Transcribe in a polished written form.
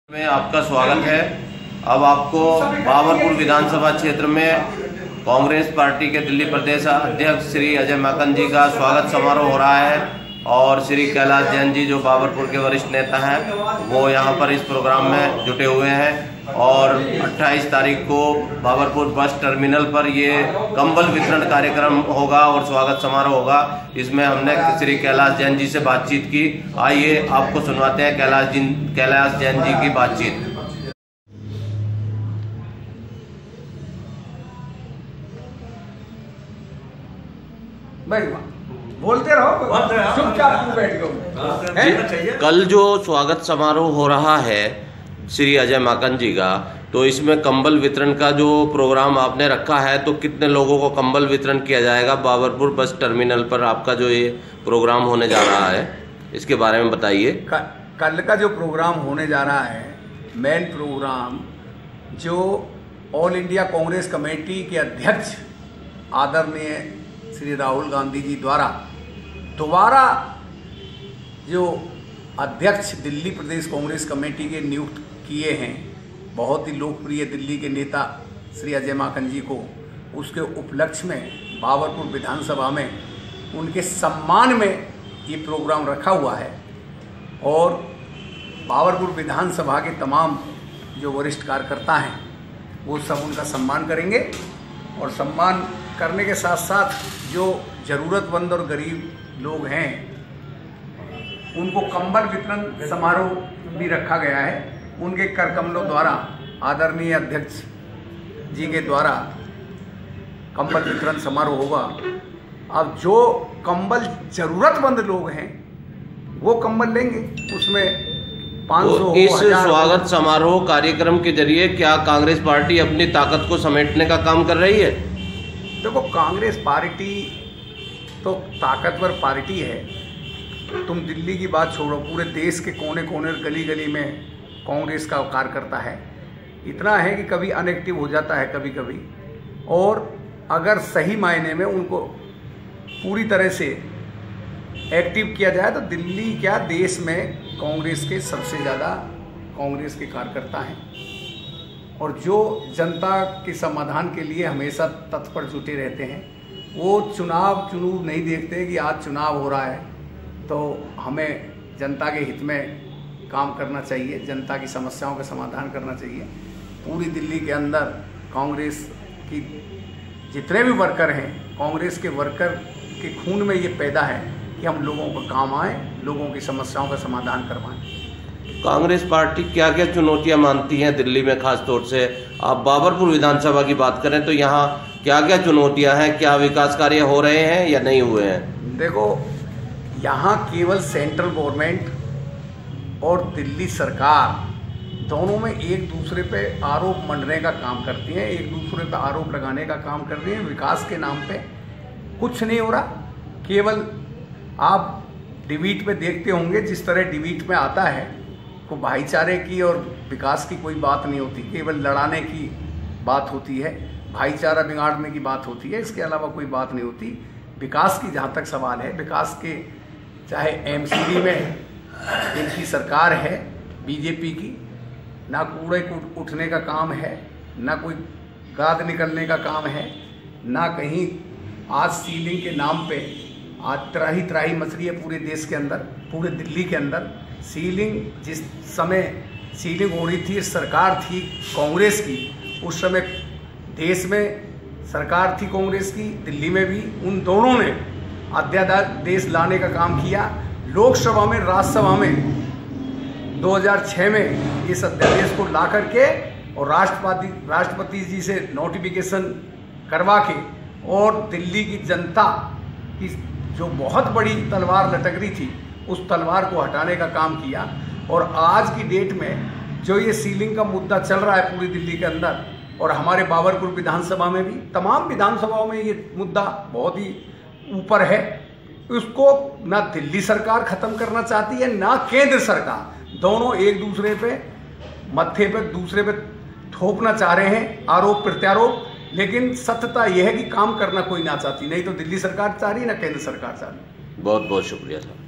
में आपका स्वागत है। अब आपको बाबरपुर विधानसभा क्षेत्र में कांग्रेस पार्टी के दिल्ली प्रदेश अध्यक्ष श्री अजय माकन जी का स्वागत समारोह हो रहा है और श्री कैलाश जैन जी जो बाबरपुर के वरिष्ठ नेता हैं वो यहां पर इस प्रोग्राम में जुटे हुए हैं और 28 तारीख को बाबरपुर बस टर्मिनल पर ये कंबल वितरण कार्यक्रम होगा और स्वागत समारोह होगा। इसमें हमने श्री कैलाश जैन जी से बातचीत की। आइए आपको सुनवाते हैं कैलाश जैन जी की बातचीत। बोलते रहो, चुपचाप बैठ गए। कल जो स्वागत समारोह हो रहा है श्री अजय माकन जी का, तो इसमें कंबल वितरण का जो प्रोग्राम आपने रखा है, तो कितने लोगों को कंबल वितरण किया जाएगा बाबरपुर बस टर्मिनल पर? आपका जो ये प्रोग्राम होने जा रहा है इसके बारे में बताइए। कल का जो प्रोग्राम होने जा रहा है, मेन प्रोग्राम जो ऑल इंडिया कांग्रेस कमेटी के अध्यक्ष आदरणीय श्री राहुल गांधी जी द्वारा दोबारा जो अध्यक्ष दिल्ली प्रदेश कांग्रेस कमेटी के नियुक्त किए हैं, बहुत ही लोकप्रिय दिल्ली के नेता श्री अजय माकन जी को, उसके उपलक्ष्य में बाबरपुर विधानसभा में उनके सम्मान में ये प्रोग्राम रखा हुआ है और बाबरपुर विधानसभा के तमाम जो वरिष्ठ कार्यकर्ता हैं वो सब उनका सम्मान करेंगे और सम्मान करने के साथ साथ जो ज़रूरतमंद और गरीब लोग हैं उनको कंबल वितरण समारोह भी रखा गया है। उनके कर कमलों द्वारा आदरणीय अध्यक्ष जी के द्वारा कंबल वितरण समारोह होगा। अब जो कंबल ज़रूरतमंद लोग हैं वो कंबल लेंगे, उसमें 500 इस स्वागत समारोह कार्यक्रम के जरिए क्या कांग्रेस पार्टी अपनी ताकत को समेटने का काम कर रही है? देखो, कांग्रेस पार्टी तो ताकतवर पार्टी है। तुम दिल्ली की बात छोड़ो, पूरे देश के कोने कोने गली गली में कांग्रेस का कार्यकर्ता है। इतना है कि कभी अनएक्टिव हो जाता है कभी कभी, और अगर सही मायने में उनको पूरी तरह से एक्टिव किया जाए तो दिल्ली क्या देश में कांग्रेस के सबसे ज़्यादा कांग्रेस के कार्यकर्ता हैं और जो जनता के समाधान के लिए हमेशा तत्पर जुटे रहते हैं। वो चुनाव नहीं देखते कि आज चुनाव हो रहा है तो हमें जनता के हित में काम करना चाहिए, जनता की समस्याओं का समाधान करना चाहिए। पूरी दिल्ली के अंदर कांग्रेस की जितने भी वर्कर हैं, कांग्रेस के वर्कर के खून में ये पैदा है कि हम लोगों को काम आए, लोगों की समस्याओं का समाधान करवाएं। कांग्रेस पार्टी क्या क्या चुनौतियां मानती हैं दिल्ली में? खास तौर से आप बाबरपुर विधानसभा की बात करें तो यहाँ क्या क्या चुनौतियां हैं? क्या विकास कार्य हो रहे हैं या नहीं हुए हैं? देखो, यहाँ केवल सेंट्रल गवर्नमेंट और दिल्ली सरकार दोनों में एक दूसरे पे आरोप मंडने का काम करती हैं, एक दूसरे पे आरोप लगाने का काम कर रही हैं। विकास के नाम पे कुछ नहीं हो रहा। केवल आप डिबेट में देखते होंगे, जिस तरह डिबेट में आता है को भाईचारे की और विकास की कोई बात नहीं होती, केवल लड़ाने की बात होती है, भाईचारा बिगाड़ने की बात होती है, इसके अलावा कोई बात नहीं होती। विकास की जहाँ तक सवाल है, विकास के चाहे एमसीडी में इनकी सरकार है बीजेपी की, ना कूड़े को उठने का काम है, ना कोई गाद निकलने का काम है, ना कहीं आज सीलिंग के नाम पे आज त्राही मच रही है पूरे देश के अंदर, पूरे दिल्ली के अंदर। सीलिंग जिस समय सीलिंग हो रही थी, सरकार थी कांग्रेस की, उस समय देश में सरकार थी कांग्रेस की, दिल्ली में भी। उन दोनों ने अध्यादेश लाने का काम किया। लोकसभा में, राज्यसभा में 2006 में इस अध्यादेश को ला करके और राष्ट्रपति जी से नोटिफिकेशन करवा के और दिल्ली की जनता की जो बहुत बड़ी तलवार लटक रही थी उस तलवार को हटाने का काम किया। और आज की डेट में जो ये सीलिंग का मुद्दा चल रहा है पूरी दिल्ली के अंदर और हमारे बाबरपुर विधानसभा में भी, तमाम विधानसभाओं में ये मुद्दा बहुत ही ऊपर है। उसको ना दिल्ली सरकार ख़त्म करना चाहती है ना केंद्र सरकार। दोनों एक दूसरे पे मत्थे पे दूसरे पे थोपना चाह रहे हैं, आरोप प्रत्यारोप। लेकिन सत्यता यह है कि काम करना कोई ना चाहती, नहीं तो दिल्ली सरकार चाह रही ना केंद्र सरकार चाह रही। बहुत बहुत शुक्रिया सर।